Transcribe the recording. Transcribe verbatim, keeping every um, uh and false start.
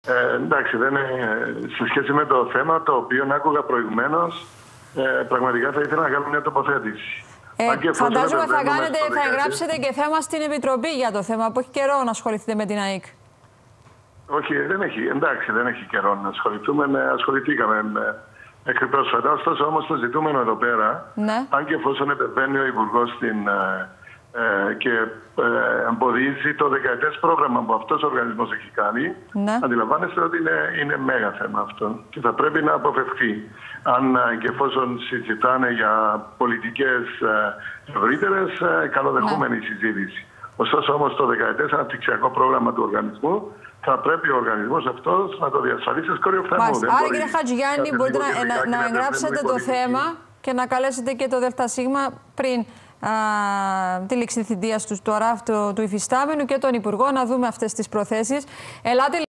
Ε, εντάξει, δεν είναι, σε σχέση με το θέμα το οποίο άκουγα προηγουμένως, ε, πραγματικά θα ήθελα να κάνω μια τοποθέτηση. Ε, φαντάζομαι θα, κάνετε, θα εγγράψετε και θέμα στην Επιτροπή για το θέμα, που έχει καιρό να ασχοληθείτε με την ΑΕΚ. Όχι, δεν έχει, εντάξει, δεν έχει καιρό να ασχοληθούμε. Με, ασχοληθήκαμε με, μέχρι πρόσφατα. Ωστόσο, όμως, το ζητούμενο εδώ πέρα, ναι. αν και εφόσον επεμβαίνει ο Υπουργός στην, ε, ε, και ε, εμποδίζει το δεκαετές πρόγραμμα που αυτός ο οργανισμός έχει κάνει, ναι. αντιλαμβάνεστε ότι είναι, είναι μέγα θέμα αυτό και θα πρέπει να αποφευχθεί. Αν και εφόσον συζητάνε για πολιτικές ε, ευρύτερες, ε, καλοδεχούμενη ναι. συζήτηση. Ωστόσο, όμως, το δεκαετές αναπτυξιακό πρόγραμμα του οργανισμού θα πρέπει ο οργανισμός αυτός να το διασφαλίσει ως κορυφθαμό. Άρα, κύριε Χατζηγιάννη, μπορείτε να, να, να εγγράψετε το θέμα και να καλέσετε και το ΔΣ πριν α, τη λήξη θητείας του τώρα, του, του υφιστάμενου και τον Υπουργό, να δούμε αυτές τις προθέσεις. Ελάτε